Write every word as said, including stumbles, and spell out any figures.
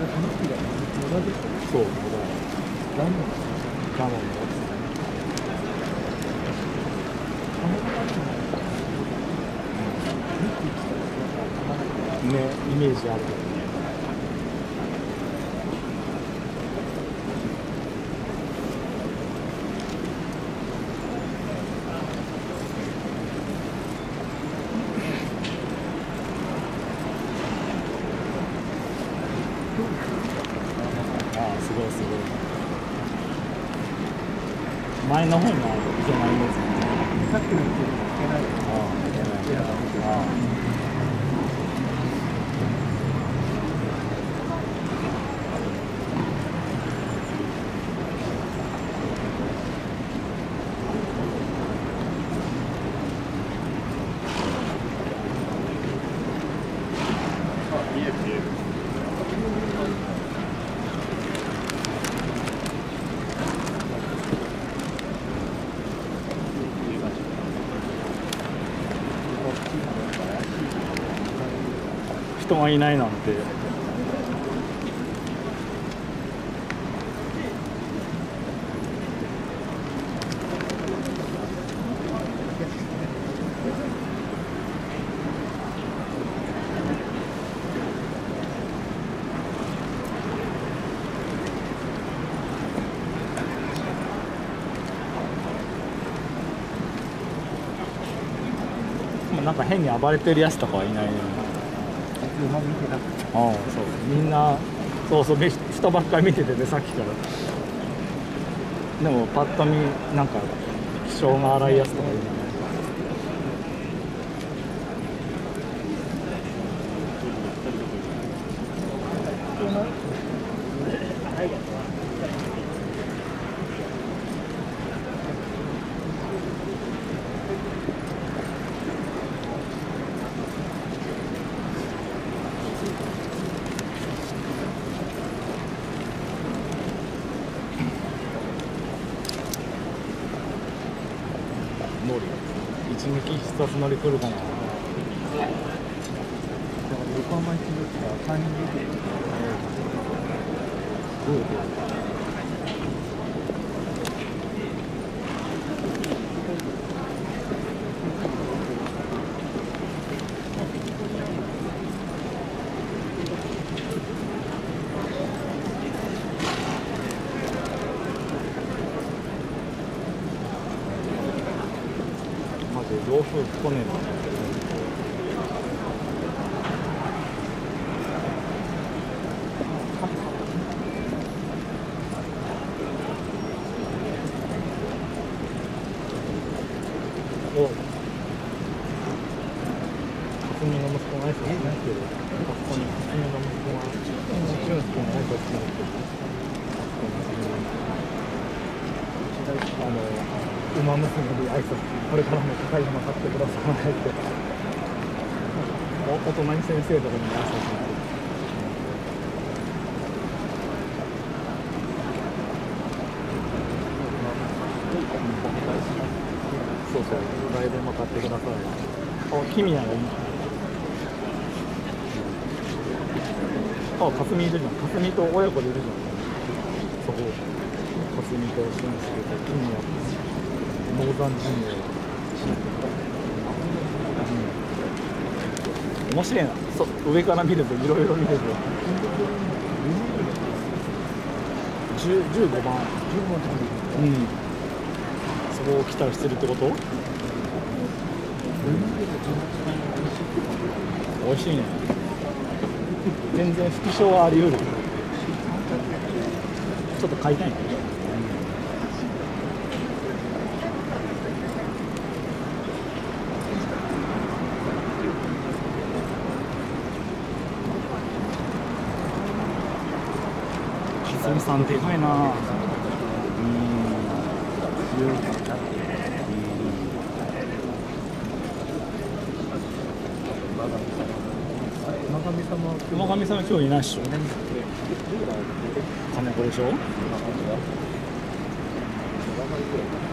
そう、ガノンのね、イメージあるけどね。ああ、すごいすごい。前の方がいけないやつ。さっきの言ってるのいけない。ああ、いけない。ああ。見える見える。人がいないなんて。なんか変に暴れてるやつとかはいないね。ああ、そう、みんな、そうそう、人ばっかり見ててね、さっきから。でも、パッと見、なんか、気性が荒いやつとかいない。乗り一撃必殺乗り来るかな。だから横浜一撃は三人出てる。どういうこと？洋風来ねえな。お、霞の息子が挨拶しないけど、ここに霞の息子が俊介に挨拶しないけど、あの馬娘で挨拶、これからも高い馬買ってくださいって、お隣先生とかにも挨拶して。そうそう、来年も買ってください。あ、君ならいい。あ、かすみいるじゃん。かすみと親子でいるじゃん。そこ。かすみと俊介と君や。ノーザン陣営。うん、面白いな。そ上から見るといろいろ見てる。じゅうごばん。うん。そこを期待してるってこと？美味しいね。全然副賞はあり得る。ちょっと買いたいね。かすみさんでかいな。うん。熊上さんは今日いないっしょ。金子でしょ。